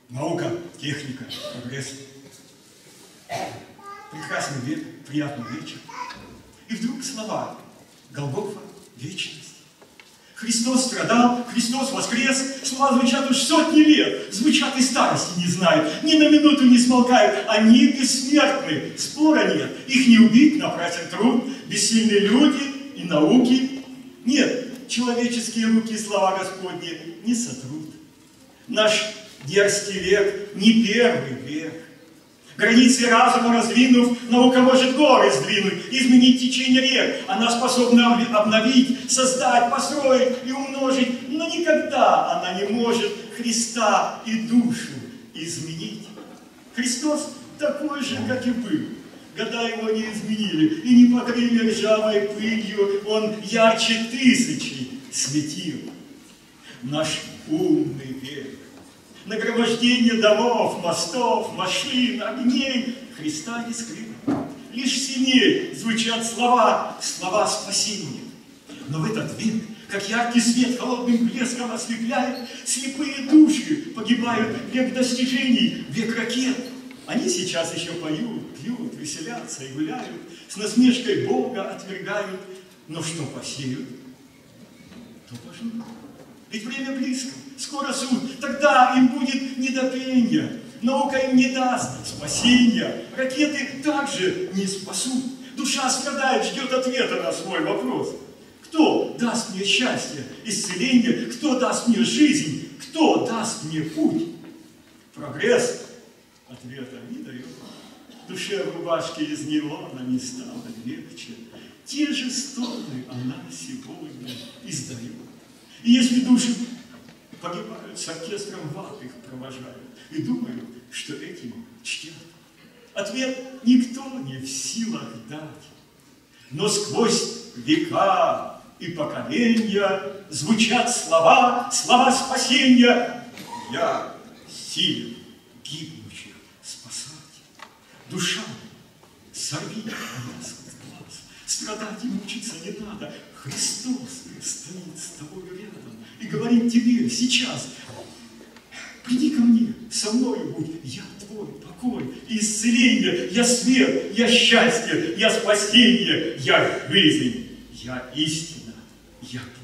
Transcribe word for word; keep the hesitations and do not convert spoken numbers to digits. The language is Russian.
Наука, техника, прогресс. Прекрасный век, приятный вечер. И вдруг слова: Голгофа, вечность. Христос страдал, Христос воскрес. Слова звучат уж сотни лет, звучат и старости не знают, ни на минуту не смолкают. Они бессмертны, спора нет. Их не убить, напрасен труд, бессильные люди и науки. Нет, человеческие руки слова Господни не сотрут. Наш дерзкий век не первый век. Границы разума раздвинув, наука может горы сдвинуть, изменить течение рек. Она способна обновить, создать, построить и умножить, но никогда она не может Христа и душу изменить. Христос такой же, как и был. Года его не изменили и не покрыли ржавой пылью. Он ярче тысячи светил. Наш умный век. Нагромождение домов, мостов, машин, огней Христа не скрыто. Лишь сильнее звучат слова, слова спасения. Но в этот век, как яркий свет холодным блеском ослепляет, слепые души погибают, век достижений, век ракет. Они сейчас еще поют, пьют, веселятся и гуляют, с насмешкой Бога отвергают, но что посеют, то пожнут. Ведь время близко, скоро суд, тогда им будет не до пения. Наука им не даст спасения, ракеты также не спасут. Душа страдает, ждет ответа на свой вопрос. Кто даст мне счастье, исцеление? Кто даст мне жизнь? Кто даст мне путь? Прогресс ответа не дает. Душе в рубашке из нейлона не стало легче. Те же стоны она сегодня издает. И если души погибают, с оркестром ват их провожают и думают, что этим чтят. Ответ никто не в силах дать. Но сквозь века и поколения звучат слова, слова спасения. Я силен гибнущих спасать. Душа, сорви нас с глаз. Страдать и мучиться не надо. Христос стоит с тобой рядом и говорит тебе сейчас: приди ко мне, со мною будь, я твой покой и исцеление, я свет, я счастье, я спасение, я жизнь, я истина, я